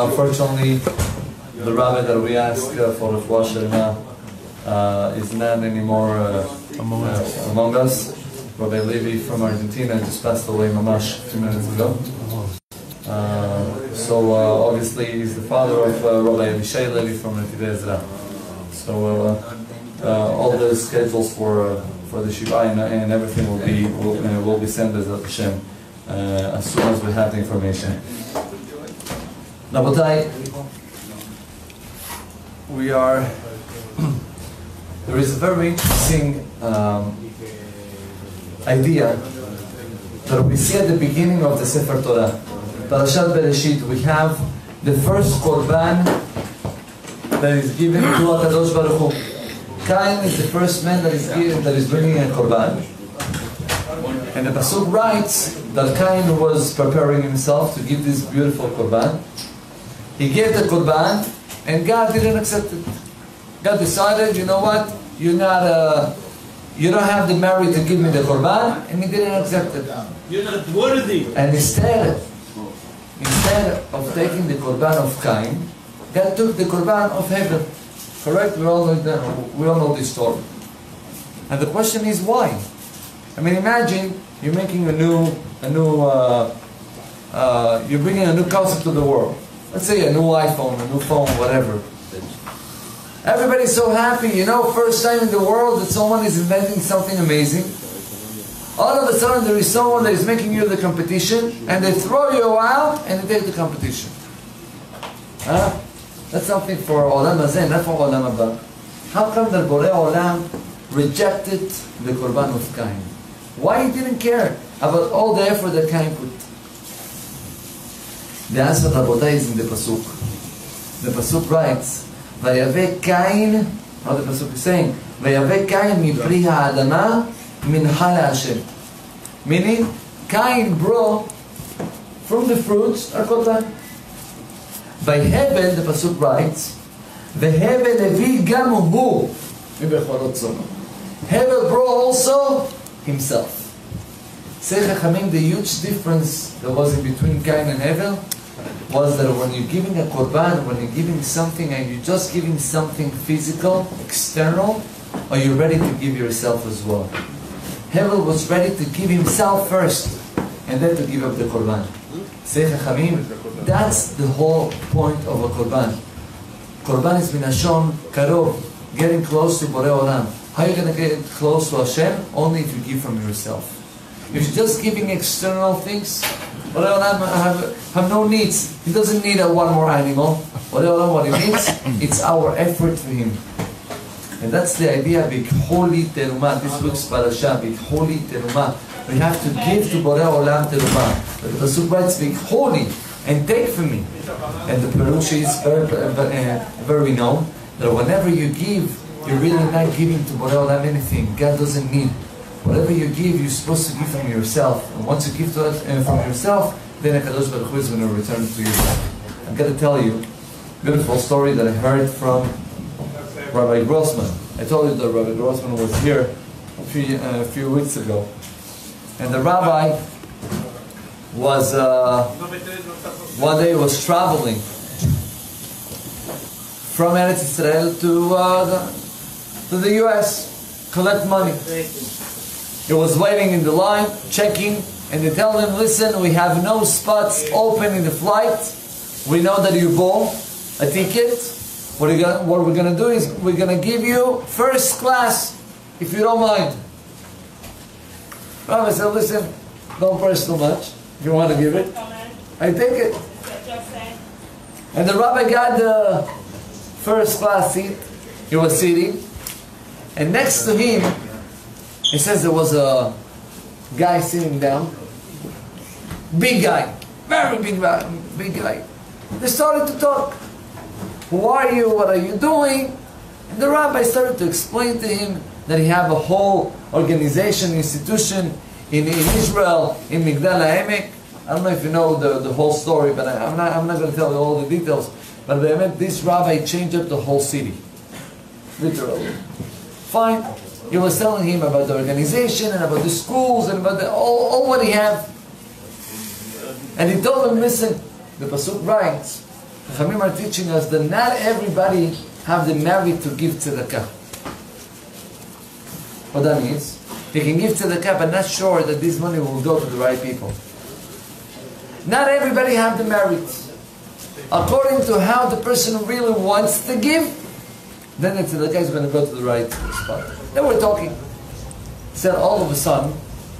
Unfortunately, the rabbi that we asked for Refuah Shlema is not anymore among us. Rabbi Levi from Argentina just passed away mamash 2 minutes ago. So obviously he's the father of Rabbi Abishai Levi from Netivei Ezra. So all the schedules for the Shiva and everything will be sent as Hashem as soon as we have the information. Rabotai, there is a very interesting idea that we see at the beginning of the Sefer Torah. Parashat Bereshit, we have the first Korban that is given to HaKadosh Baruch Hu. Cain is the first man that is bringing a Korban. And the Pasuk writes that Cain was preparing himself to give this beautiful Korban. He gave the Korban, and God didn't accept it. God decided, you know what, you don't have the merit to give me the Korban, and He didn't accept it. You're not worthy. And instead of taking the Korban of Cain, God took the Korban of Hevel. Correct? We all know this story. And the question is why? I mean, imagine you're making you're bringing a new concept to the world. Let's say a new iPhone, a new phone, whatever. Everybody's so happy, you know, first time in the world that someone is inventing something amazing. All of a sudden there is someone that is making you the competition, and they throw you out and they take the competition. That's something for Olam Hazeh, not for Olam Haba. How come that Borei Olam rejected the Korban of Cain? Why he didn't care about all the effort that Cain put? The answer, Rabotai, is in the Pasuk. The Pasuk writes, Vayaveh Cain, how the Pasuk is saying, Vayaveh Cain mipri ha'adama mincha le'Hashem. Meaning, Cain brought from the fruits a korban. By Hevel, the Pasuk writes, Vehevel levi gam hu mibecholot zono. Hevel brought also himself. Say Chachamim, the huge difference that was in between Cain and Hevel was that when you're giving a korban, when you're giving something and you're just giving something physical, external, or you're ready to give yourself as well. Hevel was ready to give himself first, and then to give up the korban. Say Chachamim, that's the whole point of a korban. Korban is minashon karov, getting close to Borei Olam. How are you going to get close to Hashem? Only if you give from yourself. If you're just giving external things, Borei Olam have no needs. He doesn't need one more animal. Borei Olam, what he needs, it's our effort for him. And that's the idea, Big Holy Terumah. This week's parasha, Big Holy Terumah. We have to give to Borei Olam Terumah. But the Pasuk writes, Big Holy, and take from me. And the Perush is very known, that whenever you give, you're really not giving to Borei Olam anything. God doesn't need. Whatever you give, you're supposed to give from yourself. And once you give from yourself, then HaKadosh Baruch Hu is going to return to you. I'm going to tell you a beautiful story that I heard from Rabbi Grossman. I told you that Rabbi Grossman was here a few weeks ago. And the rabbi was, one day was traveling from Eretz Israel to the US, collect money. He was waiting in the line, checking, and they tell him, listen, we have no spots open in the flight. We know that you bought a ticket. What we're going to do is we're going to give you first class, if you don't mind. Rabbi said, listen, don't press too much. If you want to give it, I take it. And the rabbi got the first class seat. He was sitting. And next to him, he says there was a guy sitting down. Big guy. Very big guy. They started to talk. Who are you? What are you doing? And the rabbi started to explain to him that he have a whole organization, institution in Israel, in Migdal HaEmek. I don't know if you know the whole story, but I'm not going to tell you all the details. But this rabbi changed up the whole city. Literally. Fine. He was telling him about the organization and about the schools and about all what he had. And he told him, listen, the Pasuk writes Chachamim are teaching us that not everybody have the merit to give tzedakah. What that means? They can give tzedakah, but not sure that this money will go to the right people. Not everybody have the merit. According to how the person really wants to give, then the tzedakah is going to go to the right spot. Then we're talking. He said all of a sudden,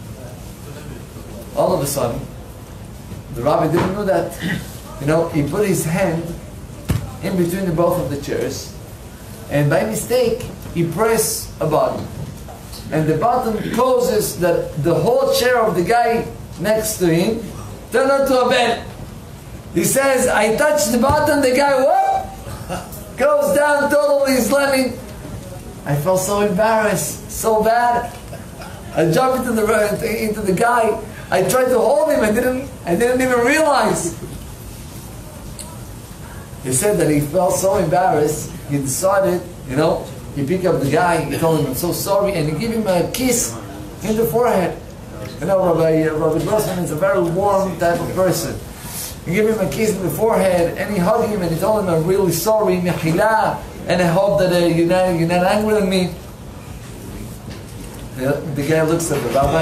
the Rabbi didn't know that. He put his hand in between the both of the chairs, and by mistake, he pressed a button. And the button causes that the whole chair of the guy next to him turned into a bed. He says, I touched the button, the guy, whoop, goes down totally slamming. I felt so embarrassed, so bad. I jumped into the guy. I tried to hold him, I didn't even realize. He said that he felt so embarrassed, he decided, he picked up the guy, he told him, I'm so sorry, and he gave him a kiss in the forehead. Rabbi Grossman is a very warm type of person. He gave him a kiss in the forehead, and he hugged him, and he told him, I'm really sorry, mechila, and I hope that you're not angry with me. The guy looks at the rabbi,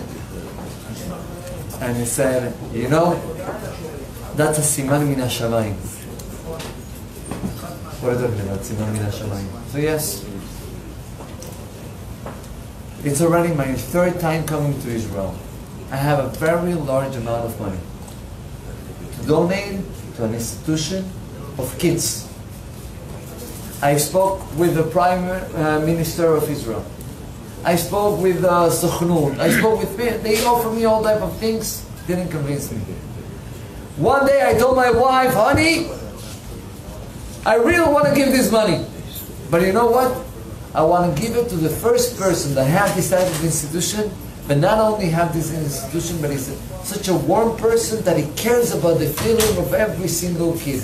and he said, that's a siman min hashamayim. What are you talking about? Siman min hashamayim. So yes, it's already my third time coming to Israel. I have a very large amount of money to donate to an institution of kids. I spoke with the Prime Minister of Israel. I spoke with Sochnut. I spoke with people. They offered me all type of things. Didn't convince me. One day I told my wife, honey, I really want to give this money. But you know what? I want to give it to the first person that have this type of institution, but not only have this institution, but he's such a warm person that he cares about the feeling of every single kid.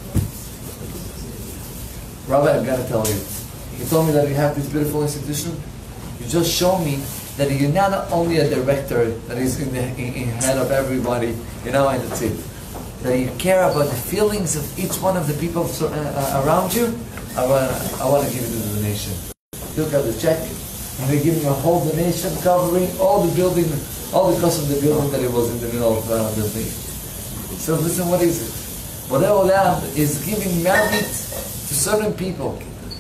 Rabbi, I've got to tell you, he told me that you have this beautiful institution. You just show me that you're not only a director that is in head of everybody, and that's it. That you care about the feelings of each one of the people around you. I want to give you the donation. Look at the check, and they give me a whole donation covering all the building, all the cost of the building that it was in the middle of the thing. So listen, what is it? Borei Olam is giving merit to certain people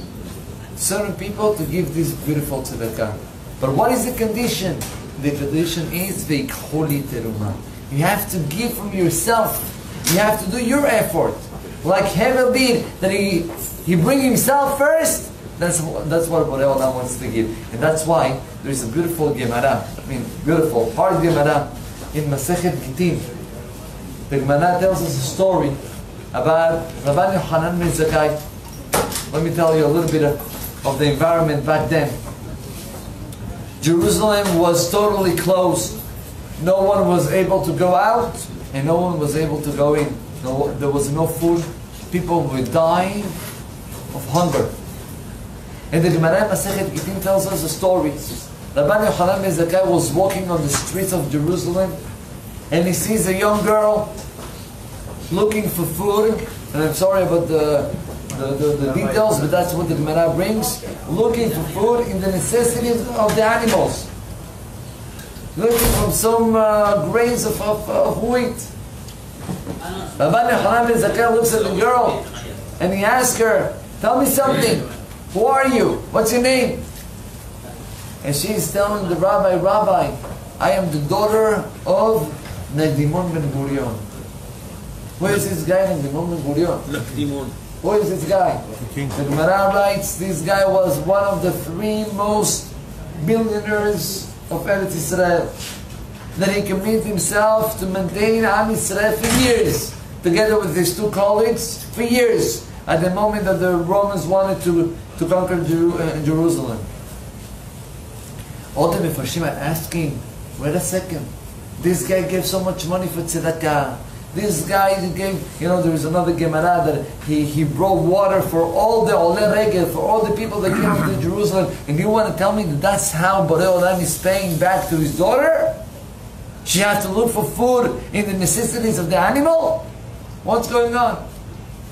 to give this beautiful tzedakah. But what is the condition? The condition is ve'ikcholi teruma. You have to give from yourself. You have to do your effort. Like Hevel did, that he bring himself first. That's what Borei Olam wants to give. And that's why there is a beautiful Gemara. Beautiful, hard Gemara in Masechet Gittin. The Gemara tells us a story about Rabbi Yochanan ben Zakkai. Let me tell you a little bit of the environment back then. Jerusalem was totally closed. No one was able to go out, and no one was able to go in. There was no food. People were dying of hunger. And the Gemara Masechet Gittin tells us a story. Rabbi Yochanan ben Zakkai was walking on the streets of Jerusalem, and he sees a young girl looking for food. And I'm sorry about the details, but that's what the Gemara brings. Looking for food in the necessities of the animals. Looking for some grains of wheat. Rabbi Yochanan ben Zakkai looks at the girl and he asks her, tell me something. Who are you? What's your name? And she's telling the rabbi, Rabbi, I am the daughter of Nagdimon ben Gurion. Who is this guy, Nagdimon ben Gurion? Who is this guy? The Gemara writes, this guy was one of the 3 most billionaires of Eretz Israel. That he committed himself to maintain Am Yisrael for years, together with his 2 colleagues, for years, at the moment that the Romans wanted to conquer Jerusalem. All the Mefarshim are asking, wait a second, this guy gave so much money for tzedakah. This guy gave, there is another Gemara that he brought water for all the Olei Regel, for all the people that came to Jerusalem. And you want to tell me that that's how Borei Olam is paying back to his daughter? She has to look for food in the necessities of the animal? What's going on?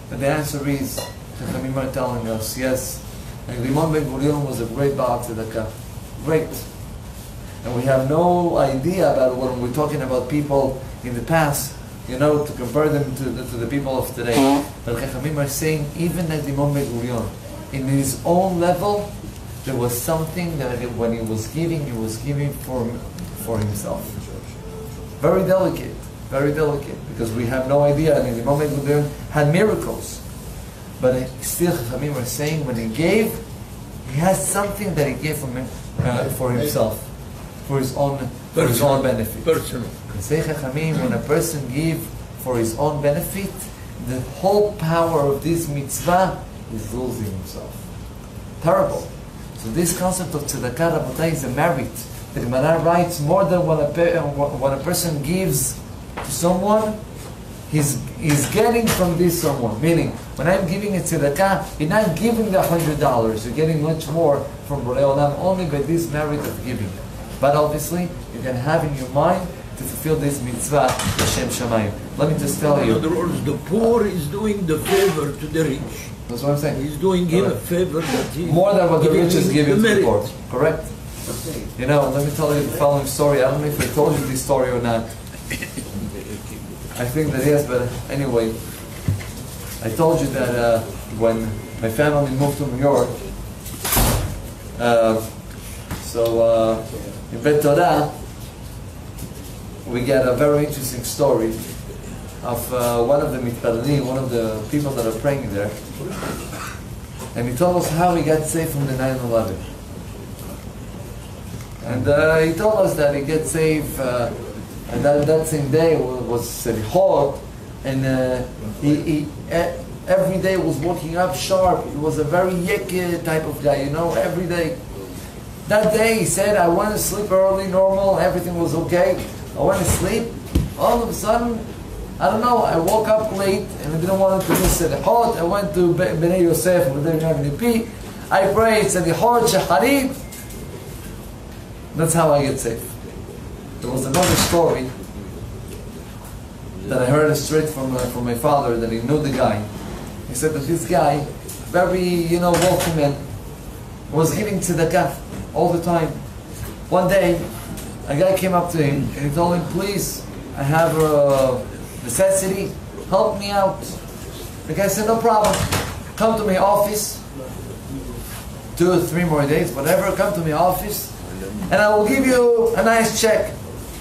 But the answer is, Chachamim are telling us, yes, and Rimon Ben Gurion was a great Baal Tzedakah. Great. And we have no idea about when we're talking about people in the past, to compare them to the people of today. But Chachamim are saying, even at Rimon Ben Gurion, in his own level, there was something that when he was giving for himself. Very delicate, because we have no idea. And Rimon Ben Gurion had miracles. But still, Chachamim are saying, when he gave, he has something that he gave for himself, for his own benefit. Personal. Say Chachamim, when a person gives for his own benefit, the whole power of this mitzvah is losing himself. Terrible. So this concept of tzedakah, Rabotai, is a merit. The Gemara writes more than when a person gives to someone, he's getting from this someone. Meaning, when I'm giving a tzedakah, you're not giving the $100. You're getting much more from Borei Olam only by this merit of giving. But obviously, you can have in your mind to fulfill this mitzvah, L'Shem Shamayim. Let me just tell you. In other words, the poor is doing the favor to the rich. That's what I'm saying. He's doing him a favor that he more than what the rich is giving to the poor. Correct? Let me tell you the following story. I don't know if I told you this story or not. I think that yes, but anyway, I told you that when my family moved to New York, in Bet Torah, we get a very interesting story of one of the mitpalalim, one of the people that are praying there, and he told us how he got saved from the 9/11. And he told us that he got saved, and that same day was Selichot, and he every day was waking up sharp. He was a very yek type of guy, every day. That day he said, I want to sleep early, normal, everything was okay. I went to sleep. All of a sudden, I don't know, I woke up late and I didn't want to miss Selichot. I went to Bnei Yosef, who didn't have any pee. I prayed Selichot, Shacharit. That's how I get saved. There was another story that I heard straight from my father, that he knew the guy. He said that this guy, very, wealthy man, was giving tzedakah all the time. One day, a guy came up to him and he told him, please, I have a necessity, help me out. The guy said, no problem. Come to my office, 2 or 3 more days, whatever, come to my office, and I will give you a nice check.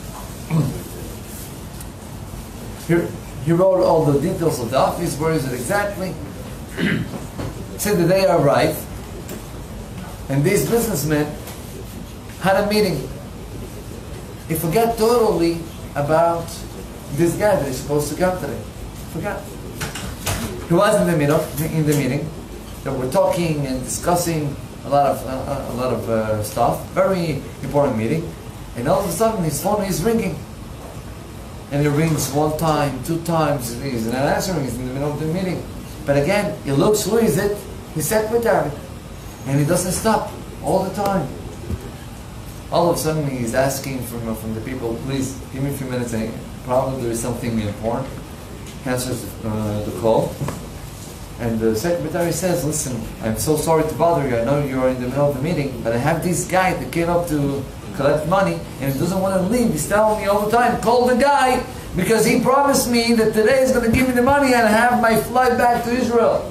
He wrote all the details of the office, where is it exactly. Said the day I arrived, and this businessman had a meeting. He forgot totally about this guy that is supposed to come today. Forgot. He was in the meeting. They were talking and discussing a lot of stuff. Very important meeting. And all of a sudden his phone is ringing. And it rings 1 time, 2 times. He's not answering. He's in the middle of the meeting. But again, he looks, who is it? His secretary. And he doesn't stop all the time. All of a sudden he's asking from the people, please give me a few minutes. Probably there is something important. He answers the call. And the secretary says, listen, I'm so sorry to bother you. I know you're in the middle of the meeting, but I have this guy that came up to collect money and he doesn't want to leave. He's telling me all the time, call the guy because he promised me that today he's going to give me the money and have my flight back to Israel.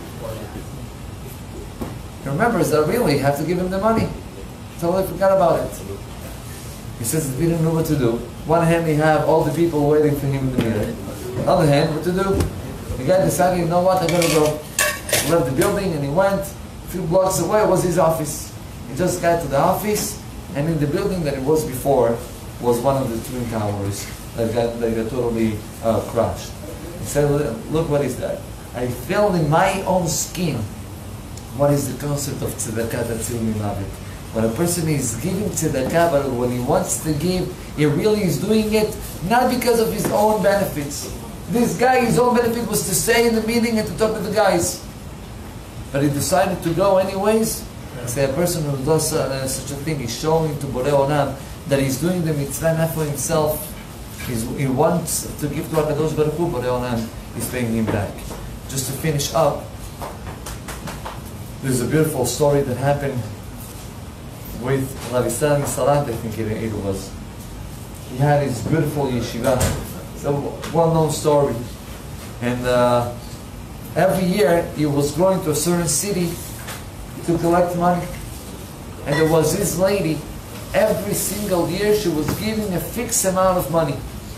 He remembers that really have to give him the money. Totally forgot about it. He says he didn't know what to do. One hand he have all the people waiting for him in the meeting. Other hand, what to do? The guy decided, you know what, I gotta go. He left the building and he went. A few blocks away was his office. He just got to the office, and in the building that it was before was one of the twin towers that got totally crushed. He said, look, what is that? I felt in my own skin what is the concept of tzedakah that's in Mavit. When a person is giving tzedakah, but when he wants to give, he really is doing it not because of his own benefits. This guy, his own benefit was to stay in the meeting and to talk to the guys. But he decided to go anyways. Say a person who does such a thing is showing to Borei Olam that he's doing the mitzvah not for himself. He wants to give to HaKadosh Baruch Hu, Borei Olam is paying him back. just to finish up, there's a beautiful story that happened with Rabbi Salant, I think it was. He had his beautiful yeshiva. It's a well-known story. And every year he was going to a certain city to collect money. And there was this lady, every single year she was giving a fixed amount of money.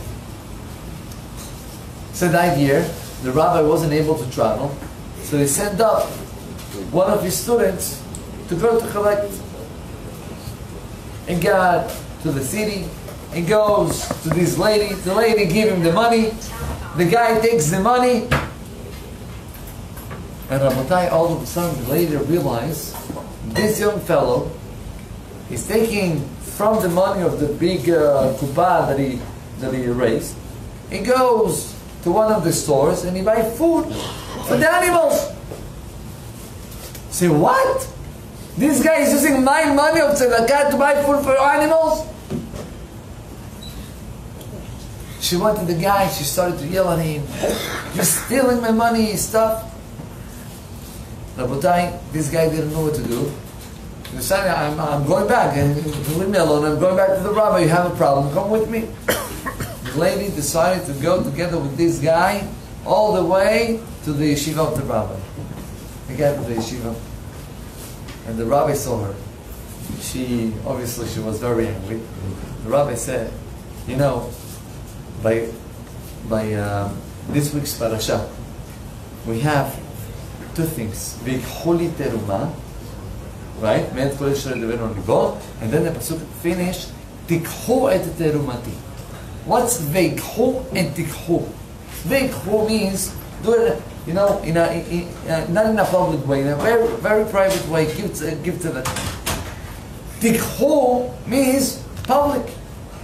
So that year, the rabbi wasn't able to travel, so he sent up one of his students to go to collect. And got to the city, and goes to this lady. The lady gives him the money. The guy takes the money. And Rabotai, all of a sudden, the lady realized this young fellow is taking from the money of the big kupa that he raised. He goes to one of the stores and he buys food for the animals. Say, what? This guy is using my money of tzedakah to buy food for animals? She went to the guy, she started to yell at him, "You're stealing my money," stuff. Rabotai, this guy didn't know what to do. He decided, I'm going back, and leave me alone, I'm going back to the rabbi. You have a problem, come with me. The lady decided to go together with this guy all the way to the yeshiva of the rabbi. They got to the yeshiva, and the rabbi saw her. She was very angry. The rabbi said, you know, by this week's parasha, we have two things. V'yikhuli teruma, right? And then the pasuk finish, tikhu et terumati. What's v'yikhu and tikhu? V'yikhu means do it, you know, not in a public way, in a very, very private way. Give to them. Tikhu means public.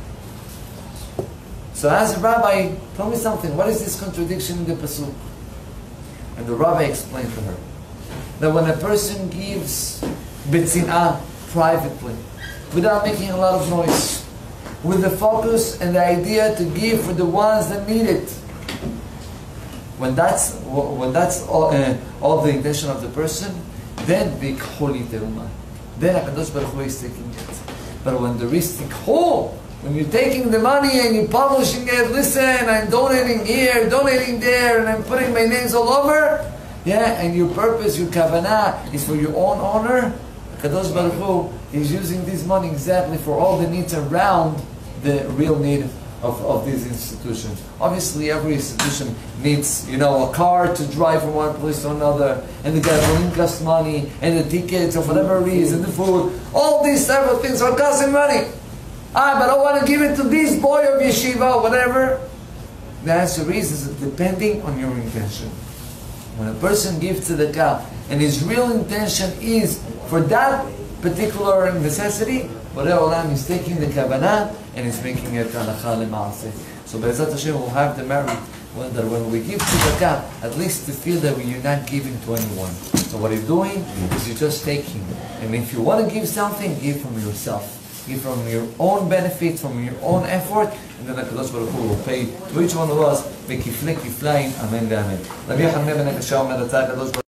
So as a rabbi, tell me something. What is this contradiction in the pasuk? And the rabbi explained to her that when a person gives b'tzin'ah privately, without making a lot of noise, with the focus and the idea to give for the ones that need it, when that's all the intention of the person, then b'yikhuli teruma, then HaKadosh Baruch Hu is taking it. But when there is tikhu, when you're taking the money and you're publishing it, listen, I'm donating here, donating there, and I'm putting my names all over, yeah, and your purpose, your kavanah is for your own honor, Kadosh Baruch Hu is using this money exactly for all the needs around the real need of these institutions. Obviously, every institution needs, a car to drive from one place to another, and the gasoline costs money, and the tickets, or whatever it is, and the food. All these type of things are costing money. But I want to give it to this boy of yeshiva or whatever. The answer is depending on your intention. When a person gives tzedakah and his real intention is for that particular necessity, Borei Olam is taking the kavanah and is making it halacha lema'aseh. So Be'ezrat Hashem will have the merit that when we give tzedakah, at least to feel that you're not giving to anyone. So what you're doing is you're just taking. And if you want to give something, give from yourself. Give from your own benefit, from your own effort, and then HaKadosh Baruch Hu will pay to each one of us. V'kiflei kiflaim, amen ve'amen.